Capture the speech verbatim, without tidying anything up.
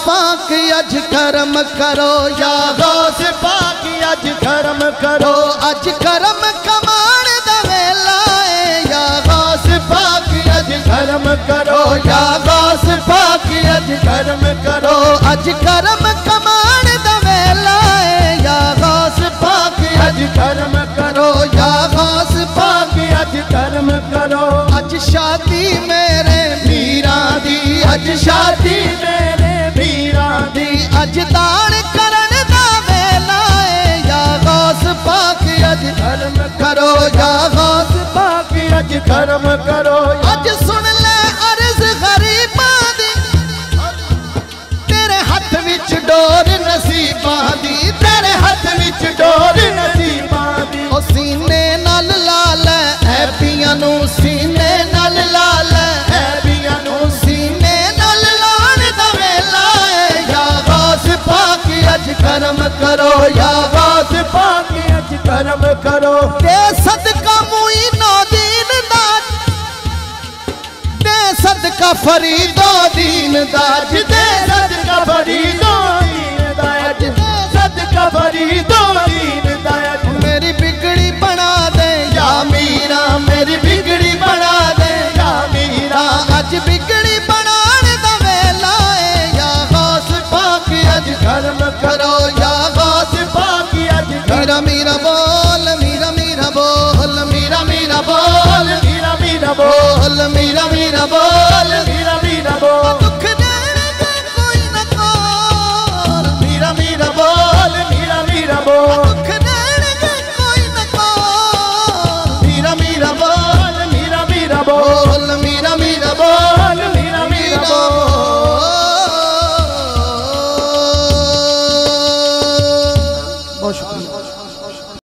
पाक अज करम करो या गौस पाक अज करम करो अज करम कमान दा वेला है या गौस पाक अज करम करो या गौस पाक अज करम करो अज करम कमान दा वेला है या गौस पाक अज करम करो या गौस पाक अज करम करो अज शादी मेरे मीरा दी अज शादी मेरे मीरा दी अज दान करन दा वेला है या गौस पाक अज करम करो या गौस पाक अज करम करो अज सुन ले अर्ज गरीबां दी तेरे हाथ विच डोर नसीबां दी तेरे हाथ विच डोर नसीबां दी ओ सीने नाल ला ले ऐ पियां नू सीने नाल ला ले ऐ पियां नू सीने नाल लाण दा वेला है या गौस पाक अज करम करो या गौस पाक अज करम करो ते सदका मुई नौ दीन दा ते सदका फरीदो दीन दा दे सदका फरीदो दीन दा दे सदका फरीदो दीन दा मेरी बिगड़ी बना दे या मीरा मेरी बिगड़ी बना दे या मीरा अज बिगड़ी बनाने दा वेला है या गौस पाक अज करम करो या गौस पाक अज मीरा मीरा बोल मीरा मीरा बोल मीरा मीरा बोल मीरा मीरा बोल मीरा मीरा बोल मीरा मीरा बोल दुख देने का कोई न कोल मीरा मीरा बोल मीरा मीरा बोल दुख देने का कोई न कोल मीरा मीरा बोल मीरा मीरा बोल मीरा मीरा बोल मीरा मीरा बोल बहुत शुक्रिया।